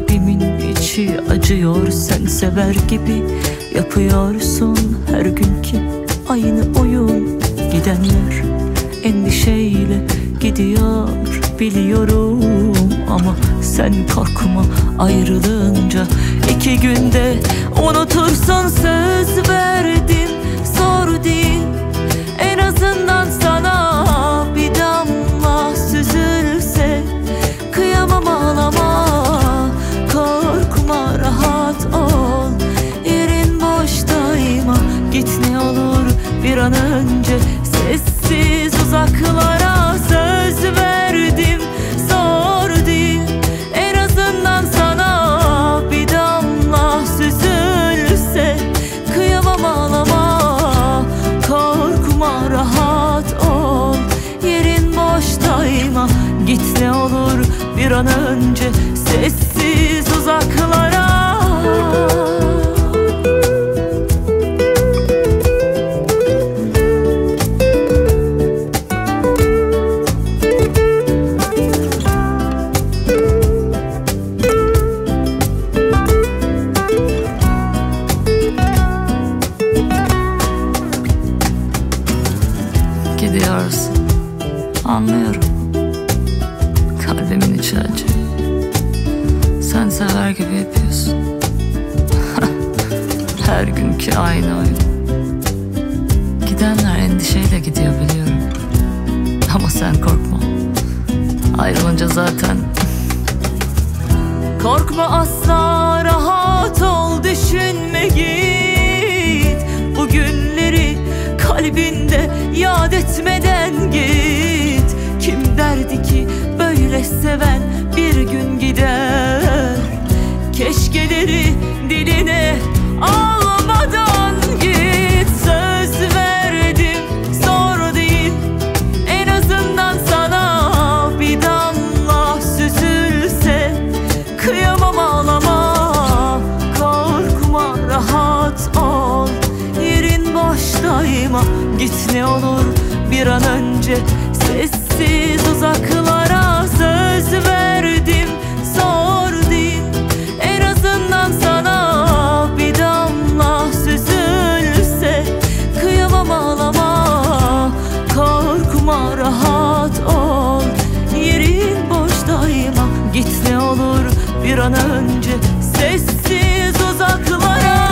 Kalbimin içi acıyor, sen sever gibi yapıyorsun her günkü aynı oyun. Gidenler endişeyle gidiyor biliyorum, ama sen korkma, ayrılınca 2 günde unutursun. Söz verdim, zor değil, en azından sana bir damla süzülse. Kıyamam, ağlama, korkma, rahat ol, yerin boştayma. Git ne olur bir an önce sessiz uzaklara. Söz verdim, zor değil, en azından sana bir damla süzülse. Kıyamam, ağlama, korkma, rahat ol, yerin boştayma. Git ne olur bir an önce sessiz uzaklara. Gidiyorsun, anlıyorum, kalbimin içi acı. Sen sever gibi yapıyorsun. Her günkü aynı oyun. Gidenler endişeyle gidiyor biliyorum, ama sen korkma, ayrılınca zaten. Korkma asla, rahat ol, düşünme, git. Bu günleri kalbinde yad etmeden git. Kim derdi ki böyle seven bir gün gider? Keşkeleri diline almadan git. Söz verdim, zor değil, en azından sana bir damla süzülse. Kıyamam, ağlama, korkma, rahat ol, yerin boştayma. Git ne olur bir an önce sessiz uzaklara. Söz verdim, zor değil, en azından sana bir damla süzülse. Kıyamam, ağlama, korkma, rahat ol, yerin boştayma. Git ne olur bir an önce sessiz uzaklara.